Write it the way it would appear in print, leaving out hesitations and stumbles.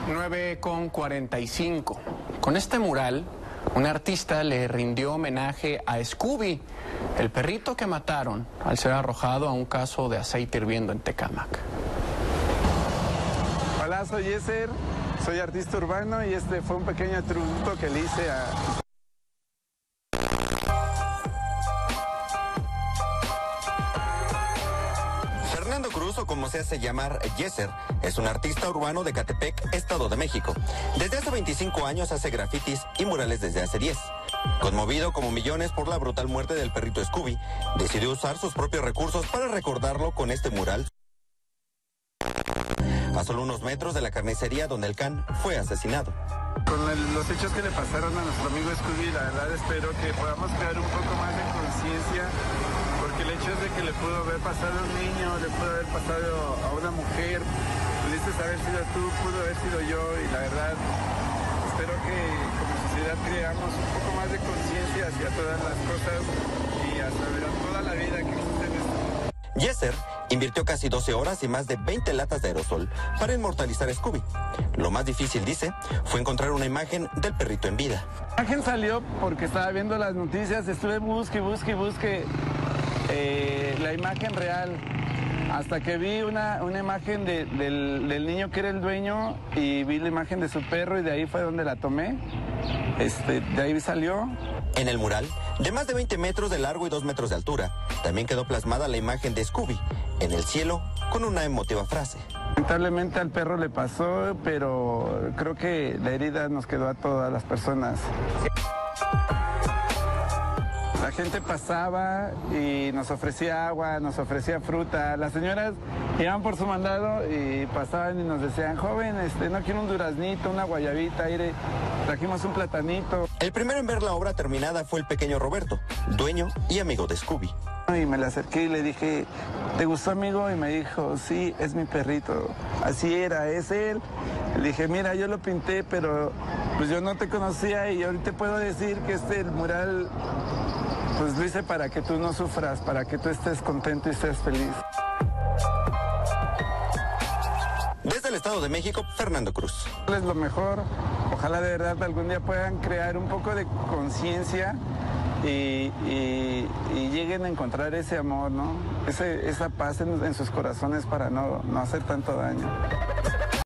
9:45. Con este mural, un artista le rindió homenaje a Scooby, el perrito que mataron al ser arrojado a un caso de aceite hirviendo en Tecámac. Hola, soy Yeser, soy artista urbano y este fue un pequeño tributo que le hice a... Fernando Cruz, o como se hace llamar Yeser, es un artista urbano de Catepec, Estado de México. Desde hace 25 años hace grafitis y murales desde hace 10. Conmovido como millones por la brutal muerte del perrito Scooby, decidió usar sus propios recursos para recordarlo con este mural a solo unos metros de la carnicería donde el can fue asesinado. Con los hechos que le pasaron a nuestro amigo Scooby, la verdad espero que podamos crear un poco más de conciencia, porque el hecho es de que le pudo haber pasado a un niño, le pudo haber pasado a una mujer, pudiste haber sido tú, pudo haber sido yo, y la verdad espero que como sociedad creamos un poco más de conciencia hacia todas las cosas y hasta ver toda la vida que existe en esto. Yeser invirtió casi 12 horas y más de 20 latas de aerosol para inmortalizar a Scooby. Lo más difícil, dice, fue encontrar una imagen del perrito en vida. La imagen salió porque estaba viendo las noticias, estuve busque la imagen real, hasta que vi una imagen del niño que era el dueño y vi la imagen de su perro y de ahí fue donde la tomé, de ahí salió. En el mural, de más de 20 metros de largo y 2 metros de altura, también quedó plasmada la imagen de Scooby en el cielo con una emotiva frase. Lamentablemente al perro le pasó, pero creo que la herida nos quedó a todas las personas. La gente pasaba y nos ofrecía agua, nos ofrecía fruta. Las señoras iban por su mandado y pasaban y nos decían, joven, no quiero un duraznito, una guayabita, aire. Trajimos un platanito. El primero en ver la obra terminada fue el pequeño Roberto, dueño y amigo de Scooby. Y me le acerqué y le dije, ¿te gustó, amigo? Y me dijo, sí, es mi perrito. Así era, es él. Le dije, mira, yo lo pinté, pero pues yo no te conocía y ahorita puedo decir que el mural pues lo hice para que tú no sufras, para que tú estés contento y estés feliz. Desde el Estado de México, Fernando Cruz. Es lo mejor. Ojalá de verdad algún día puedan crear un poco de conciencia y lleguen a encontrar ese amor, ¿no? Esa paz en sus corazones para no hacer tanto daño.